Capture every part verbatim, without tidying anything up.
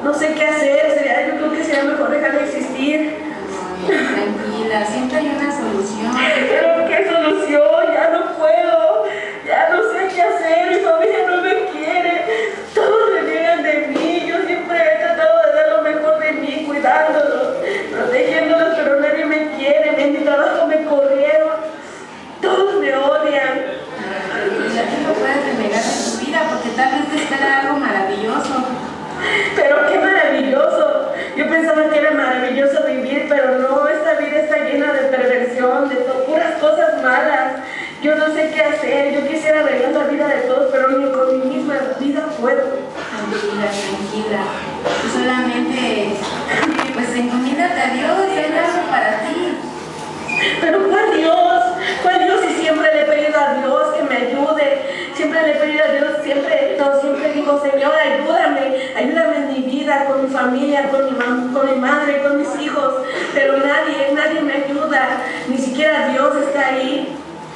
no sé qué hacer, sería, yo creo que sería mejor dejar de existir. Tranquila, siempre hay una solución. ¿Pero qué solución? Ya no puedo, ya no sé qué hacer, mi familia no me quiere, todos reniegan de mí, yo siempre he tratado de dar lo mejor de mí, cuidándolos, protegiéndolos, pero nadie me quiere, en mi trabajo me corrieron, todos me odian. Tranquila, tú no puedes renegar de tu vida porque tal vez te espera algo maravilloso. Pero qué maravilloso, yo pensaba que era maravilloso vivir, pero no, esta vida está llena de perversión, de puras cosas malas. Yo no sé qué hacer, yo quisiera arreglar la vida de todos, pero ni con mi misma vida puedo. Tranquila, tranquila. Tú solamente, pues encomiéndate a Dios, Él hace para ti. Pero ¿cuál Dios? ¿Cuál Dios? Y siempre le he pedido a Dios que me ayude. Siempre le he pedido a Dios, siempre, no, siempre digo, Señor, ayúdame, ayúdame en mi vida, con mi familia, con mi, mam con mi madre, con mis hijos. Pero nadie, nadie me ayuda, ni siquiera Dios está ahí.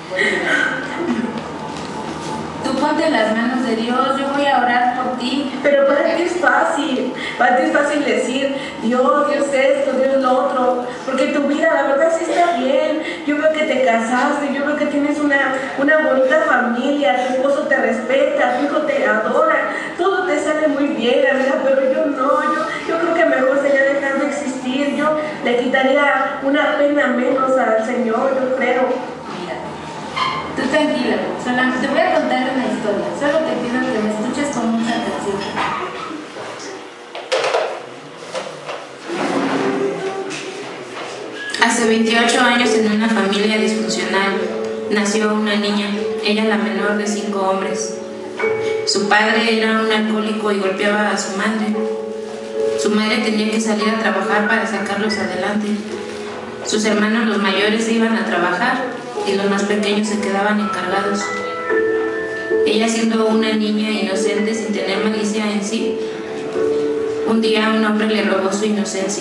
Tú ponte en las manos de Dios, yo voy a orar por ti. Pero para ti es fácil, para ti es fácil decir, Dios, Dios esto, Dios lo otro, porque tu vida la verdad sí está bien. Yo veo que te casaste, yo veo que tienes una, una bonita familia, tu esposo te respeta, tu hijo te adora, todo te sale muy bien, amiga, pero yo no, yo, yo creo que mejor sería dejar de existir, yo le quitaría una pena menos al Señor, yo creo. Tú tranquila, solamente te voy a contar una historia. Solo te pido que me escuches con mucha atención. Hace veintiocho años, en una familia disfuncional, nació una niña, ella la menor de cinco hombres. Su padre era un alcohólico y golpeaba a su madre. Su madre tenía que salir a trabajar para sacarlos adelante. Sus hermanos, los mayores, iban a trabajar y los más pequeños se quedaban encargados. Ella, siendo una niña inocente sin tener malicia en sí, un día un hombre le robó su inocencia.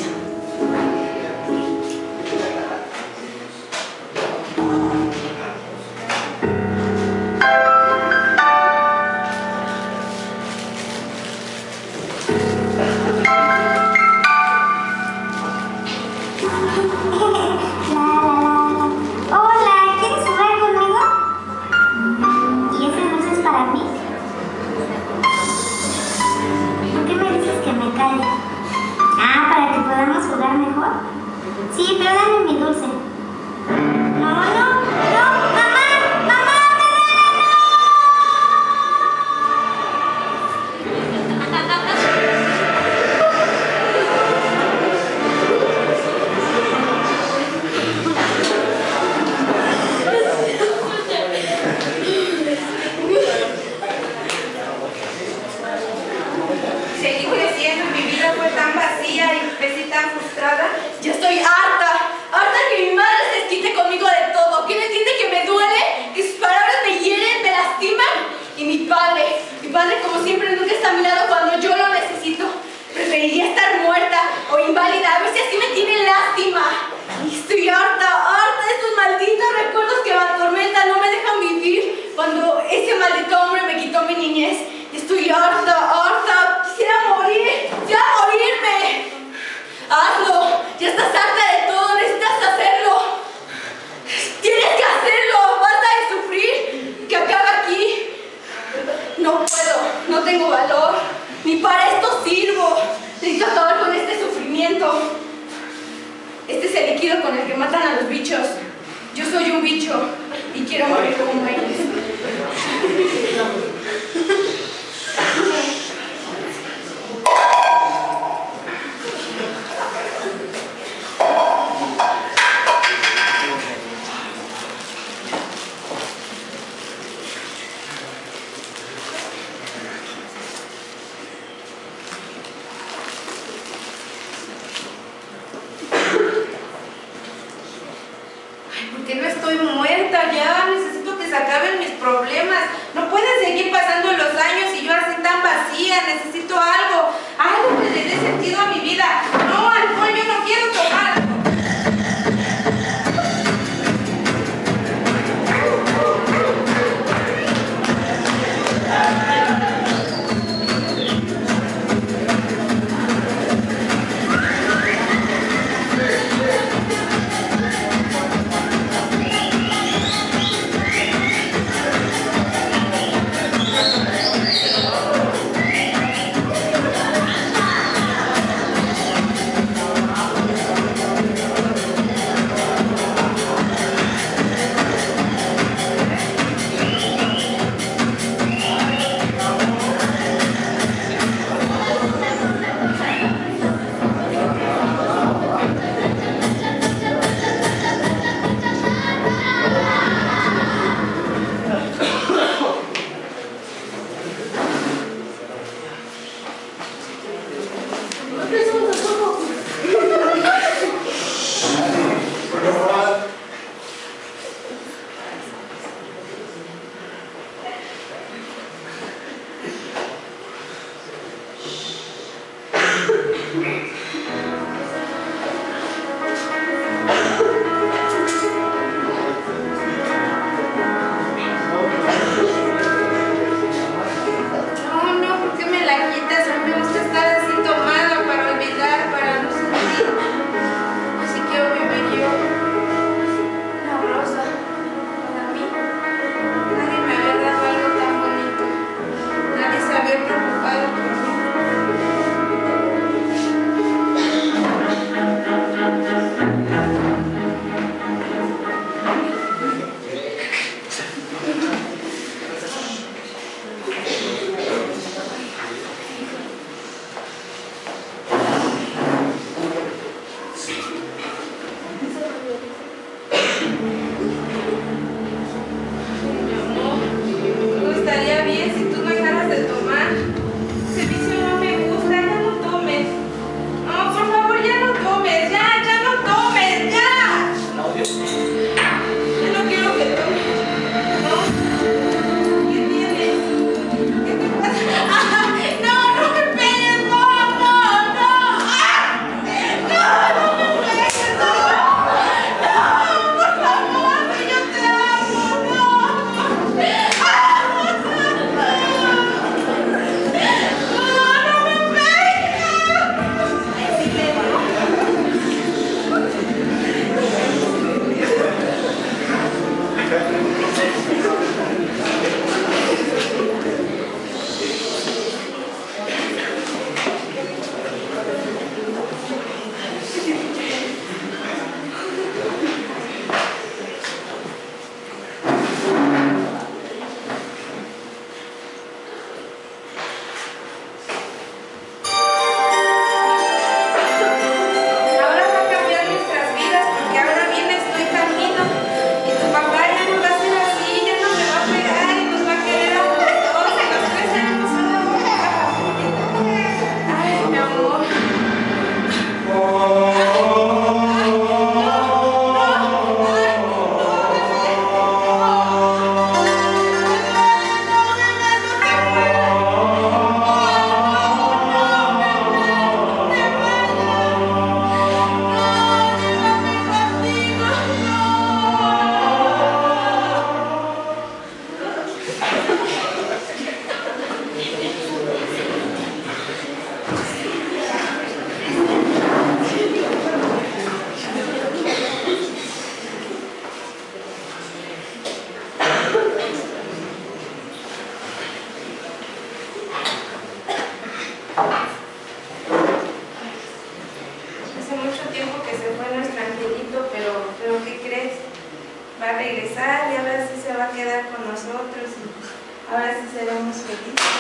mucho tiempo que se fue nuestro angelito, pero, pero ¿qué crees? Va a regresar y ahora sí se va a quedar con nosotros y ahora sí seremos felices.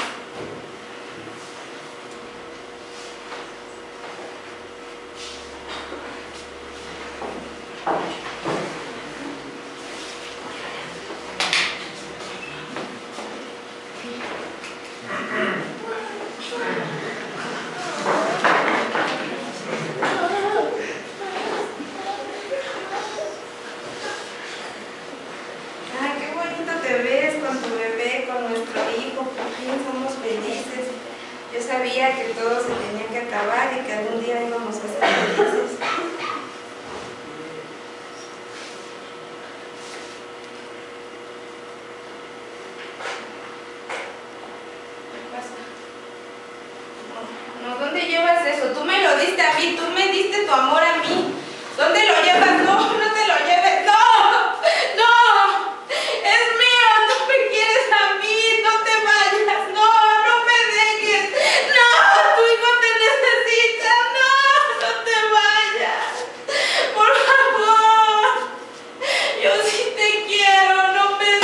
Que todo se tenía que acabar y que algún día íbamos a ser felices. ¿Qué pasa? No, no, ¿dónde llevas eso? Tú me lo diste a mí, tú me diste tu amor a mí. ¿Dónde lo llevas? No, no te lo lleves. ¡No! ¡No! ¡Es mío! ¡Tú me quieres a mí! ¡No te vayas! ¡No! ¡No me dejes! ¡No! ¡Tu hijo te necesita! ¡No! ¡No te vayas! ¡Por favor! Yo sí te quiero, no me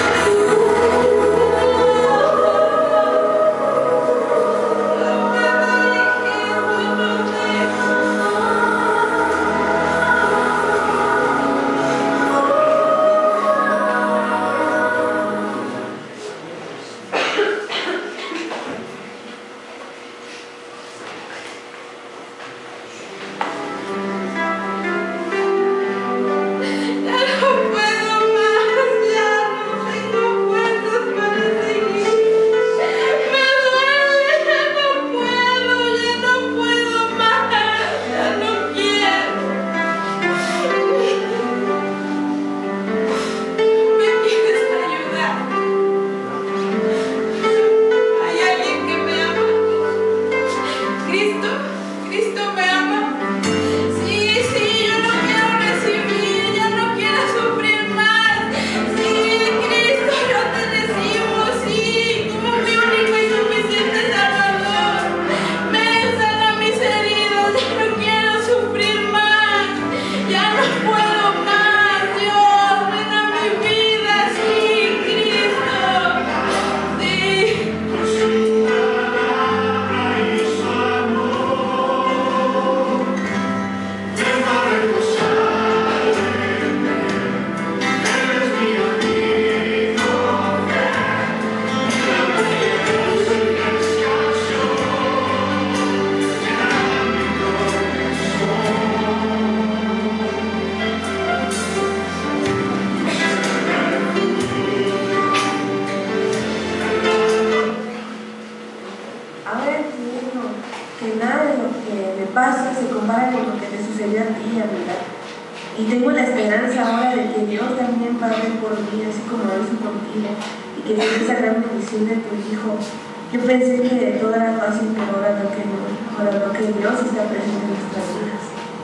Y tengo la esperanza ahora de que Dios también va a ver por mí, así como lo hizo contigo, y que Dios esa gran bendición de tu hijo. Yo pensé que todo era fácil, pero ahora lo que no, ahora lo que Dios está presente en nuestras vidas.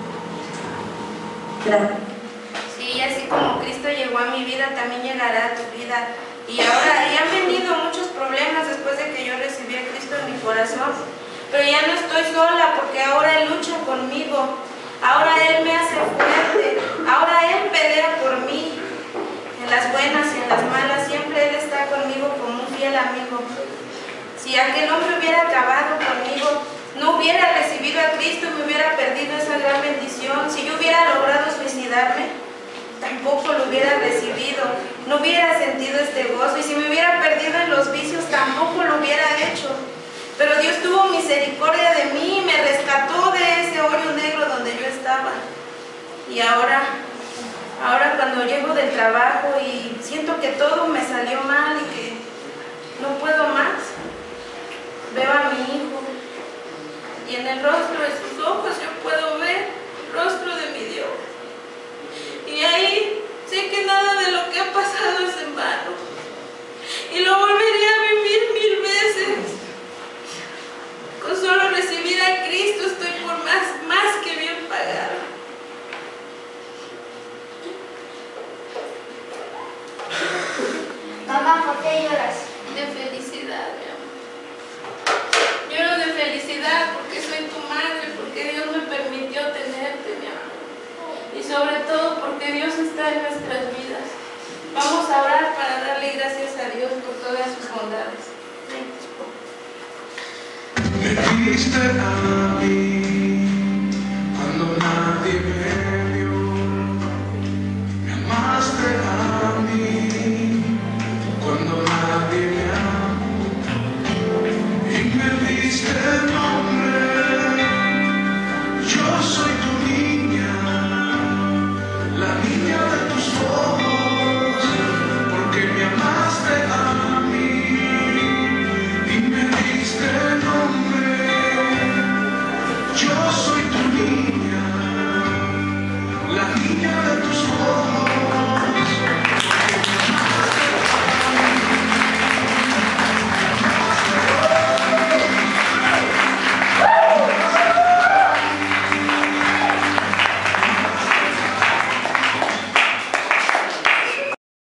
Gracias. Sí, así como Cristo llegó a mi vida, también llegará a tu vida. Y ahora ya han venido muchos problemas después de que yo recibí a Cristo en mi corazón, pero ya no estoy sola porque ahora Él lucha conmigo. Ahora Él me hace fuerte, ahora Él pelea por mí, en las buenas y en las malas, siempre Él está conmigo como un fiel amigo. Si aquel hombre hubiera acabado conmigo, no hubiera recibido a Cristo y me hubiera perdido esa gran bendición. Si yo hubiera logrado suicidarme, tampoco lo hubiera recibido, no hubiera sentido este gozo, y si me hubiera perdido en los vicios, tampoco lo hubiera hecho. Pero Dios tuvo misericordia de mí, me rescató de ese hoyo negro donde yo estaba. Y ahora, ahora cuando llego del trabajo y siento que todo me salió mal y que no puedo más, veo a mi hijo y en el rostro de sus ojos yo puedo ver el rostro de mi Dios. Y ahí sé que nada de lo que ha pasado es en vano. Y lo volvería a vivir mil veces. Con solo recibir a Cristo estoy por más, más que bien pagado. Mamá, ¿por qué lloras? De felicidad, mi amor. Lloro de felicidad porque soy tu madre, porque Dios me permitió tener sobre todo porque Dios está en nuestras vidas. Vamos a orar para darle gracias a Dios por todas sus bondades. Me diste a mí